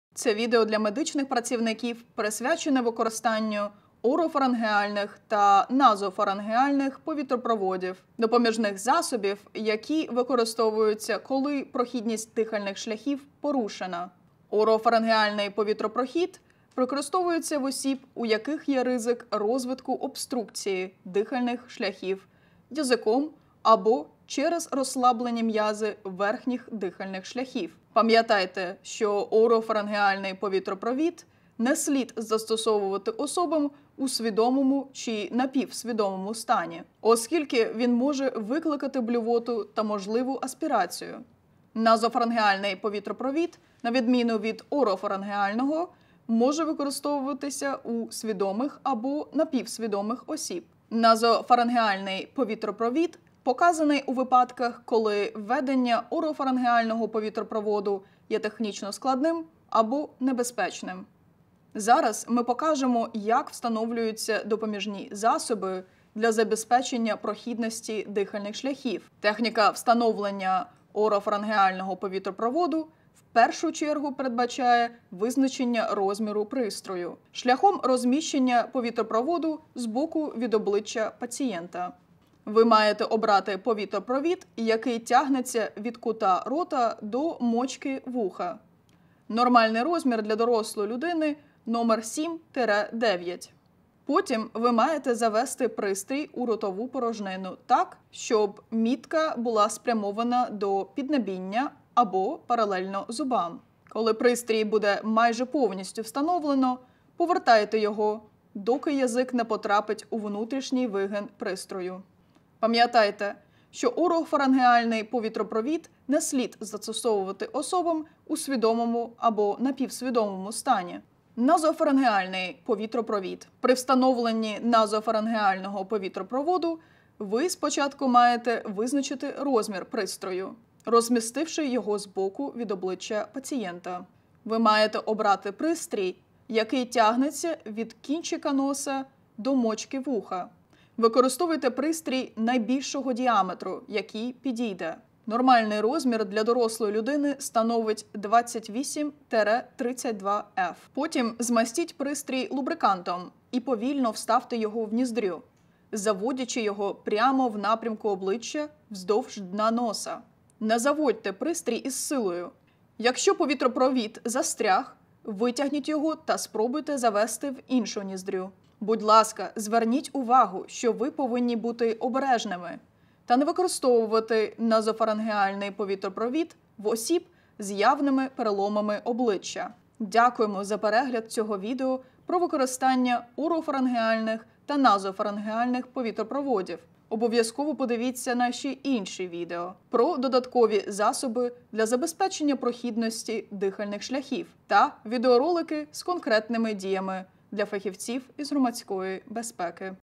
Це відео для медичних працівників присвячене використанню орофарингеальних та назофарингеальних повітропроводів, допоміжних засобів, які використовуються, коли прохідність дихальних шляхів порушена. Орофарингеальний повітропрохід використовується в осіб, у яких є ризик розвитку обструкції дихальних шляхів язиком або через розслаблені м'язи верхніх дихальних шляхів. Пам'ятайте, що орофарингеальний повітропровід не слід застосовувати особам у свідомому чи напівсвідомому стані, оскільки він може викликати блювоту та можливу аспірацію. Назофарингеальний повітропровід, на відміну від орофарингеального, може використовуватися у свідомих або напівсвідомих осіб. Назофарингеальний повітропровід показаний у випадках, коли введення орофарингеального повітропроводу є технічно складним або небезпечним. Зараз ми покажемо, як встановлюються допоміжні засоби для забезпечення прохідності дихальних шляхів. Техніка встановлення орофарингеального повітропроводу в першу чергу передбачає визначення розміру пристрою шляхом розміщення повітропроводу з боку від обличчя пацієнта. Ви маєте обрати повітропровід, який тягнеться від кута рота до мочки вуха. Нормальний розмір для дорослої людини номер 7-9. Потім ви маєте завести пристрій у ротову порожнину так, щоб мітка була спрямована до піднебіння або паралельно зубам. Коли пристрій буде майже повністю встановлено, повертайте його, доки язик не потрапить у внутрішній вигин пристрою. Пам'ятайте, що орофарингеальний повітропровід не слід застосовувати особам у свідомому або напівсвідомому стані. Назофарингеальний повітропровід. При встановленні назофарингеального повітропроводу ви спочатку маєте визначити розмір пристрою, розмістивши його збоку від обличчя пацієнта. Ви маєте обрати пристрій, який тягнеться від кінчика носа до мочки вуха. Використовуйте пристрій найбільшого діаметру, який підійде. Нормальний розмір для дорослої людини становить 28-32 Ф. Потім змастіть пристрій лубрикантом і повільно вставте його в ніздрю, заводячи його прямо в напрямку обличчя вздовж дна носа. Не заводьте пристрій із силою. Якщо повітропровід застряг, витягніть його та спробуйте завести в іншу ніздрю. Будь ласка, зверніть увагу, що ви повинні бути обережними та не використовувати назофарингеальний повітропровід в осіб з явними переломами обличчя. Дякуємо за перегляд цього відео про використання орофарингеальних та назофарингеальних повітропроводів. Обов'язково подивіться наші інші відео про додаткові засоби для забезпечення прохідності дихальних шляхів та відеоролики з конкретними діями для фахівців із громадської безпеки.